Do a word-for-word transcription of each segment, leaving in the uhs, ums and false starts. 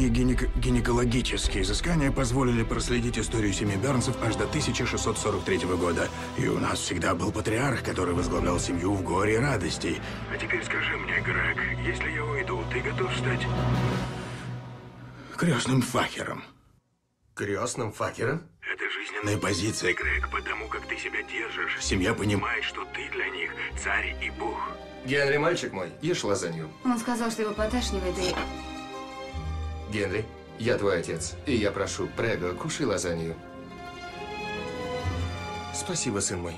Недавние гинек... гинекологические изыскания позволили проследить историю семьи Бернсов аж до тысяча шестьсот сорок третьего года. И у нас всегда был патриарх, который возглавлял семью в горе и радости. А теперь скажи мне, Грег, если я уйду, ты готов стать крестным факером? Крестным факером? Это жизненная позиция, Грег, потому как ты себя держишь. Семья понимает, что ты для них царь и бог. Генри, мальчик мой, ешь лазанью. Он сказал, что его поташнивает и... Генри, я твой отец, и я прошу, Прего, кушай лазанью. Спасибо, сын мой.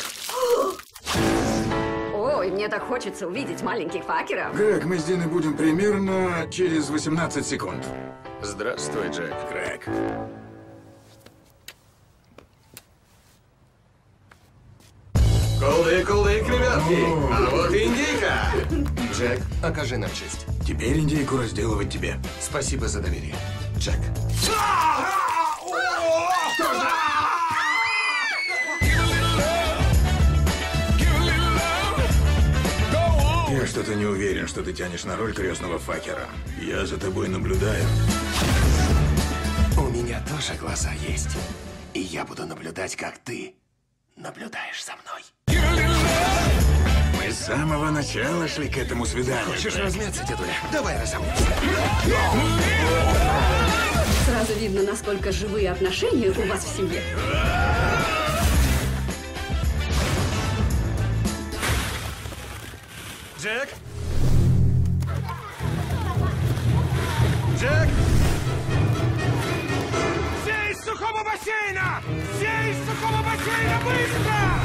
Ой, мне так хочется увидеть маленьких факеров. Грег, мы с Диной будем примерно через восемнадцать секунд. Здравствуй, Джек. Грег. Колдык, колдык, ребятки! А вот и индейка! Джек, окажи нам честь. Теперь индейку разделывать тебе. Спасибо за доверие, Джек. Я что-то не уверен, что ты тянешь на роль крестного факера. Я за тобой наблюдаю. У меня тоже глаза есть. И я буду наблюдать, как ты наблюдаешь за мной. Мы с самого начала шли к этому свиданию. Хочешь размяться, дедуля? Давай разомнемся. Сразу видно, насколько живые отношения у вас в семье. Джек? Джек? Все из сухого бассейна! Все из сухого бассейна, быстро!